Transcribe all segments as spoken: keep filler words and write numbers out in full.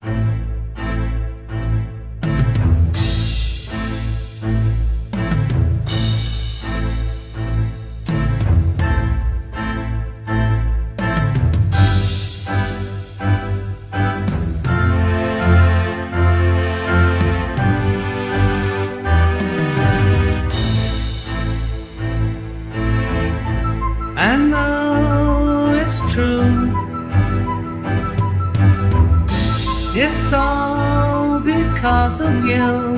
I know it's true. It's all because of you.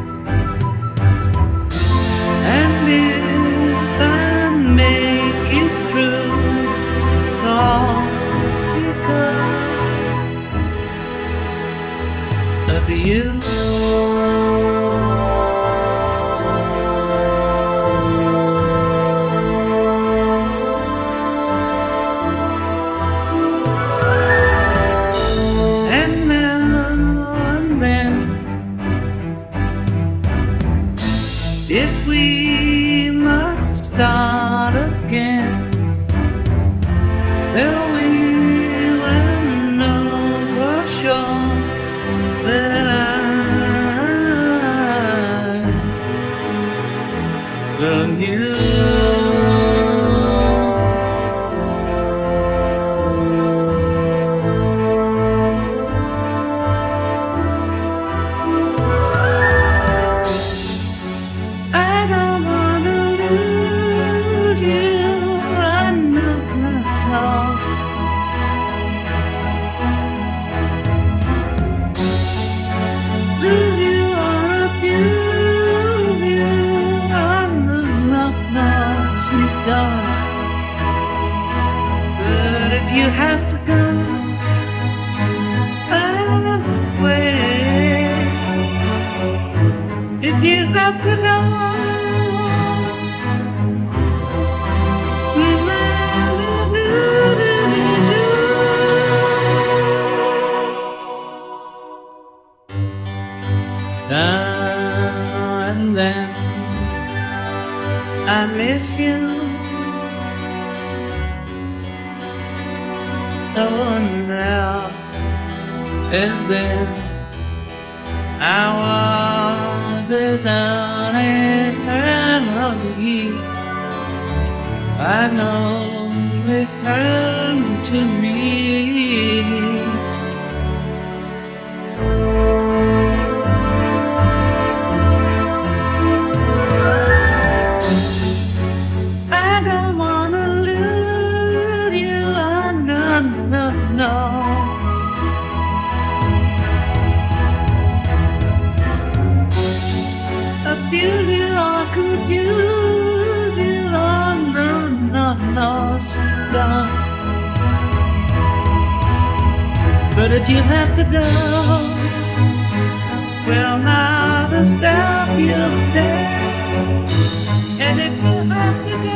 And if I make it through, it's all because of you. If we must start again, then we will know for sure that I love you. But if you have to go away, if you have to go, now and then I miss you. Oh, now and then I want this on eternally. I know return to me. No, abuse you or confuse you, oh no, no, no, no. But if you have to go, well, now to stop you there. And if you have to go,